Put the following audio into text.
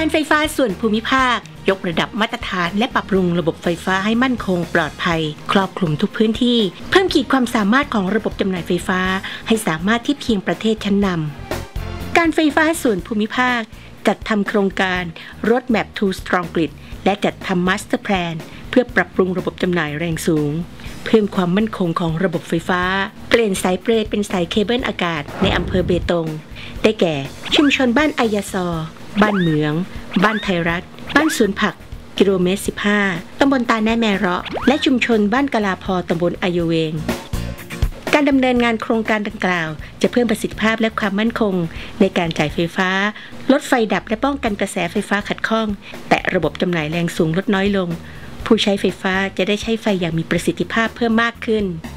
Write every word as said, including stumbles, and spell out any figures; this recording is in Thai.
การไฟฟ้าส่วนภูมิภาคยกระดับมาตรฐานและปรับปรุงระบบไฟฟ้าให้มั่นคงปลอดภัยครอบคลุมทุกพื้นที่เพิ่มขีดความสามารถของระบบจำหน่ายไฟฟ้าให้สามารถเทียบเคียงประเทศชั้นนำการไฟฟ้าส่วนภูมิภาคจัดทำโครงการ Roadmap to Strong Grid และจัดทำ Master Plan เพื่อปรับปรุงระบบจำหน่ายแรงสูงเพิ่มความมั่นคงของระบบไฟฟ้าเปลี่ยนสายเปรย์เป็นสายเคเบิลอากาศในอำเภอเบตงได้แก่ชุมชนบ้านอายาซอบ้านเหมืองบ้านไทยรัฐบ้านสวนผักกิโลเมตรสิบห้าตำบลตาแน่แมเราะและชุมชนบ้านกะลาพอตำบลอายเวงการดำเนินงานโครงการดังกล่าวจะเพิ่มประสิทธิภาพและความมั่นคงในการจ่ายไฟฟ้าลดไฟดับและป้องกันกระแสไฟฟ้าขัดข้องแต่ระบบจำหน่ายแรงสูงลดน้อยลงผู้ใช้ไฟฟ้าจะได้ใช้ไฟอย่างมีประสิทธิภาพเพิ่มมากขึ้น